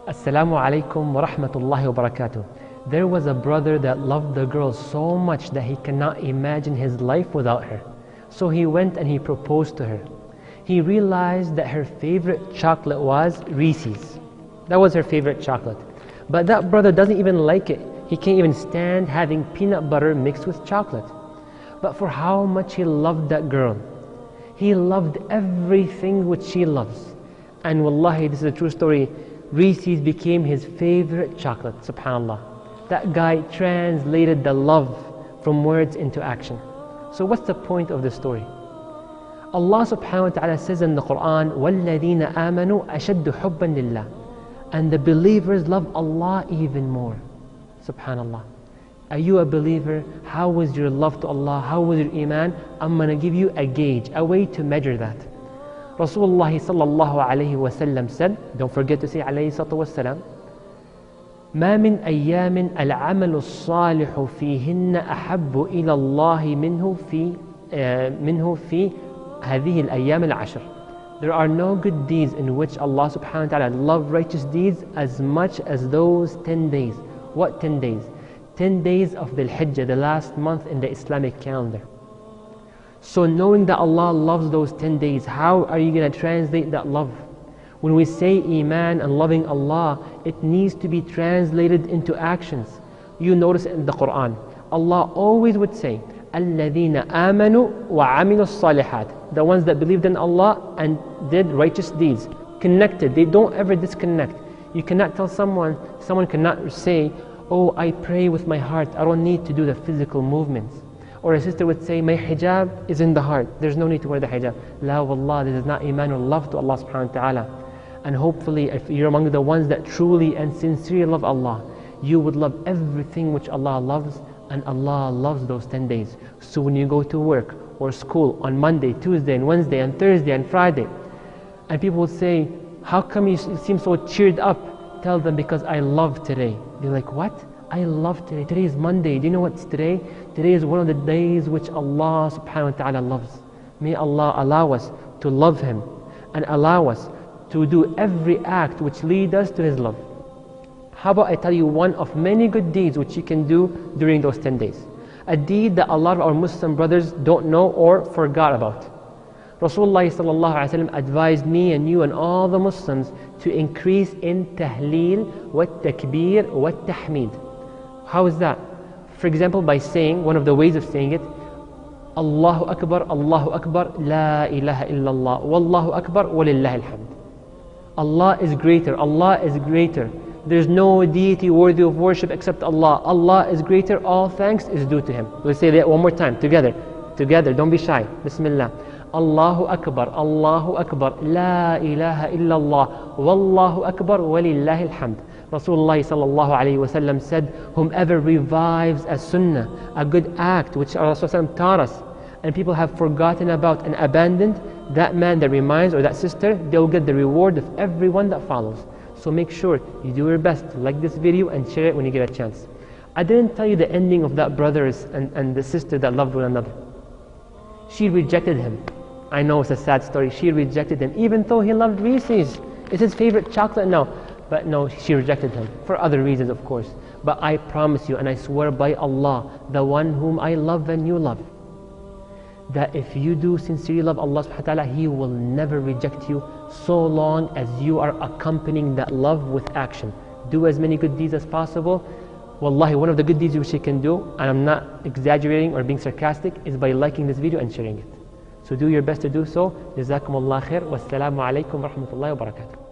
Assalamu alaikum wa rahmatullahi wa barakatuh. There was a brother that loved the girl so much that he cannot imagine his life without her. So he went and he proposed to her. He realized that her favorite chocolate was Reese's. That was her favorite chocolate. But that brother doesn't even like it. He can't even stand having peanut butter mixed with chocolate. But for how much he loved that girl, he loved everything which she loves. And wallahi, this is a true story, Reese's became his favorite chocolate, subhanAllah. That guy translated the love from words into action. So what's the point of the story? Allah subhanahu wa ta'ala says in the Quran, وَالَّذِينَ آمَنُوا أَشَدُّ حُبًّا لِلَّهِ. And the believers love Allah even more. Subhanallah. Are you a believer? How was your love to Allah? How was your iman? I'm going to give you a gauge, a way to measure that. Rasulullah sallallahu alayhi wa sallam said, don't forget to say alayhi salatu wa sallam, ما من أيام العمل الصالح فيهن أحب إلى الله منه في هذه الأيام العشر. There are no good deeds in which Allah subhanahu wa ta'ala loves righteous deeds as much as those 10 days. What 10 days? 10 days of Dhul Hijjah, the last month in the Islamic calendar. So knowing that Allah loves those 10 days, how are you going to translate that love? When we say Iman and loving Allah, it needs to be translated into actions. You notice in the Quran, Allah always would say, الَّذِينَ آمَنُوا وَعَمِلُوا الصَّالِحَاتِ. The ones that believed in Allah and did righteous deeds. Connected, they don't ever disconnect. You cannot tell someone cannot say, oh, I pray with my heart, I don't need to do the physical movements. Or a sister would say, my hijab is in the heart, there's no need to wear the hijab. La wallah, this is not iman or love to Allah subhanahu wa ta'ala. And hopefully, if you're among the ones that truly and sincerely love Allah, you would love everything which Allah loves, and Allah loves those 10 days. So when you go to work or school on Monday, Tuesday, and Wednesday, and Thursday, and Friday, and people will say, how come you seem so cheered up? Tell them, because I love today. They're like, what? I love today. Today is Monday. Do you know what's today? Today is one of the days which Allah subhanahu wa ta'ala loves. May Allah allow us to love Him and allow us to do every act which leads us to His love. How about I tell you one of many good deeds which you can do during those 10 days? A deed that a lot of our Muslim brothers don't know or forgot about. Rasulullah sallallahu alaihi wasallam advised me and you and all the Muslims to increase in tahleel, wa takbir, wa tahmeed. How is that? For example, by saying, one of the ways of saying it, Allahu Akbar, La ilaha illallah, Wallahu Akbar, Walillahi alhamd. Allah is greater, Allah is greater. There's no deity worthy of worship except Allah. Allah is greater, all thanks is due to Him. Let's say that one more time, together, don't be shy. Bismillah. Allahu Akbar, La ilaha illallah, Wallahu Akbar, Walillahi alhamd. Rasulullah sallallahu alayhi wa sallam said, whomever revives a sunnah, a good act which Rasulullah taught us, and people have forgotten about and abandoned, that man that reminds, or that sister, they'll get the reward of everyone that follows. So make sure you do your best to like this video and share it when you get a chance. I didn't tell you the ending of that brother and the sister that loved one another. She rejected him. I know it's a sad story. She rejected him, even though he loved Reese's. It's his favorite chocolate now. But no, she rejected him, for other reasons of course. But I promise you, and I swear by Allah, the one whom I love and you love, that if you do sincerely love Allah subhanahu wa ta'ala, He will never reject you so long as you are accompanying that love with action. Do as many good deeds as possible. Wallahi, one of the good deeds which you can do, and I'm not exaggerating or being sarcastic, is by liking this video and sharing it. So do your best to do so. Jazakumullah khair. Wassalamu alaikum wa rahmatullahi wa barakatuh.